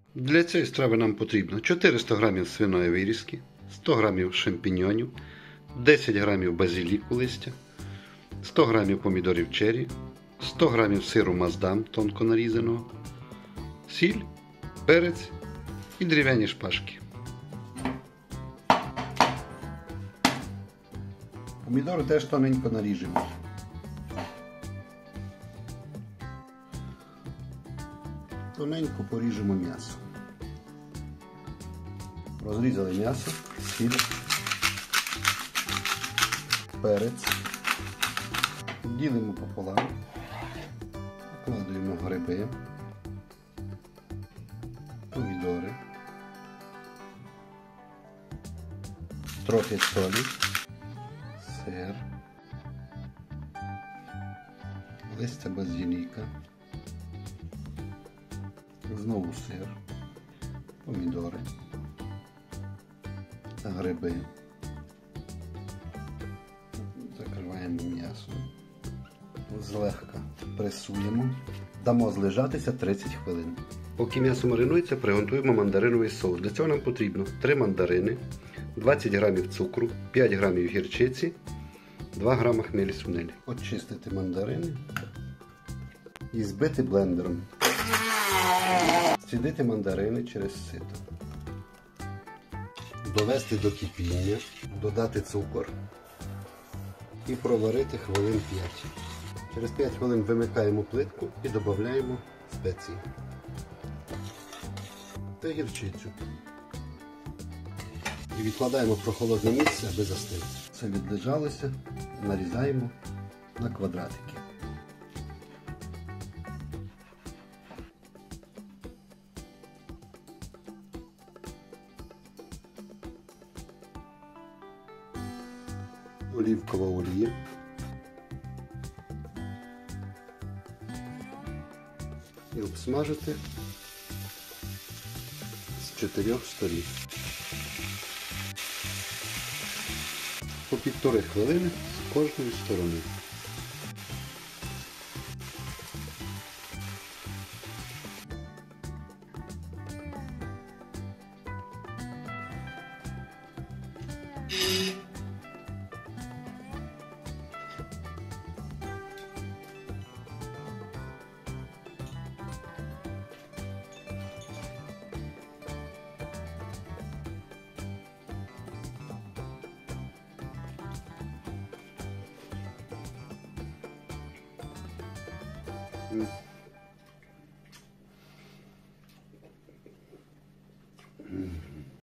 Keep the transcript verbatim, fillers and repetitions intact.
Для цієї страви нам потрібно чотириста грамів свиної вирізки, сто грамів шампіньонів, десять грамів базиліку листя, сто грамів помідорів черрі, сто грамів сиру маздам тонко нарізаного, сіль, перець і дерев'яні шпажки. Помідори теж тоненько наріжемо. Тоненько поріжемо м'ясо. Розрізали м'ясо, сіль, перець, ділимо пополам, викладаємо гриби, помідори, трохи солі, сир, листя базиліка, знову сир, помідори та гриби. Закриваємо м'ясо, злегка пресуємо, дамо злежатися тридцять хвилин. Поки м'ясо маринується, приготуємо мандариновий соус. Для цього нам потрібно три мандарини, двадцять грамів цукру, п'ять грамів гірчиці, два грами хмелі сунелі. Очистити мандарини і збити блендером. Цідити мандарини через сито. Довести до кипіння, додати цукор і проварити хвилин п'ять. Через п'ять хвилин вимикаємо плитку і додаємо спеції та гірчицю. І відкладаємо в прохолодне місце, аби застиг. Все відлежалося, нарізаємо на квадратики. Олівкова олія. І обсмажити з чотирьох сторін. По півтори хвилини з кожної сторони. Mm.